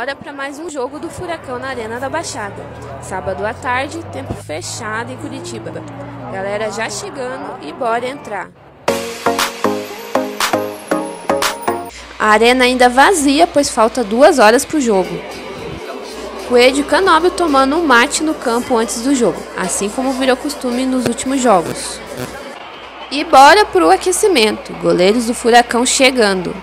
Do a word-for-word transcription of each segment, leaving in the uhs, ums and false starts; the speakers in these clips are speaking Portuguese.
Bora para mais um jogo do Furacão na Arena da Baixada. Sábado à tarde, tempo fechado em Curitiba. Galera já chegando e bora entrar. A arena ainda vazia, pois falta duas horas para o jogo. Coelho e Canóbio tomando um mate no campo antes do jogo, assim como virou costume nos últimos jogos. E bora pro aquecimento, goleiros do Furacão chegando.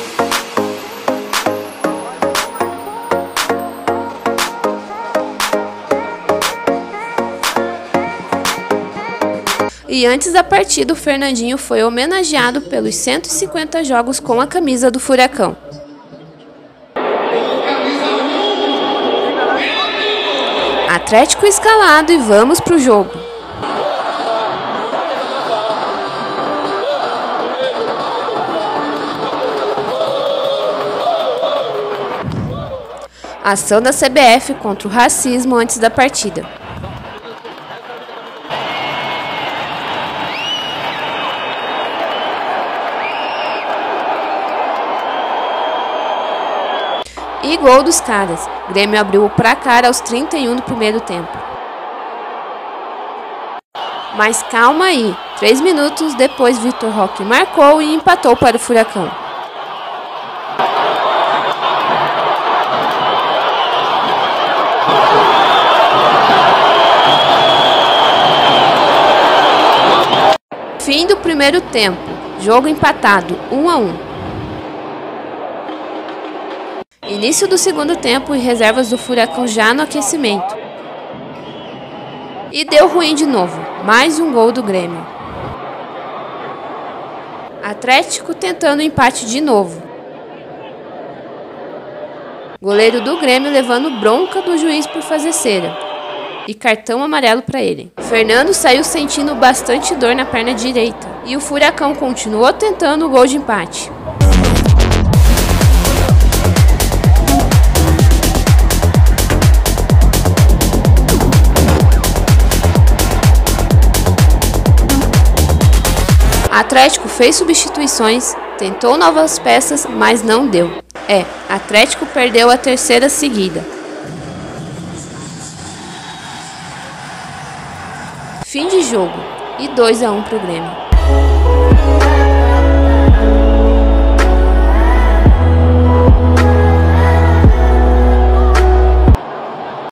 E antes da partida, o Fernandinho foi homenageado pelos cento e cinquenta jogos com a camisa do Furacão. Atlético escalado e vamos pro jogo. Ação da C B F contra o racismo antes da partida. E gol dos caras. Grêmio abriu o placar aos trinta e um do primeiro tempo. Mas calma aí. Três minutos depois, Vitor Roque marcou e empatou para o Furacão. Fim do primeiro tempo. Jogo empatado, um a um. Início do segundo tempo e reservas do Furacão já no aquecimento. E deu ruim de novo, mais um gol do Grêmio. Atlético tentando empate de novo. Goleiro do Grêmio levando bronca do juiz por fazer cera. E cartão amarelo para ele. Fernando saiu sentindo bastante dor na perna direita. E o Furacão continuou tentando o gol de empate. Atlético fez substituições, tentou novas peças, mas não deu. É, Atlético perdeu a terceira seguida. Fim de jogo e dois a um para o Grêmio.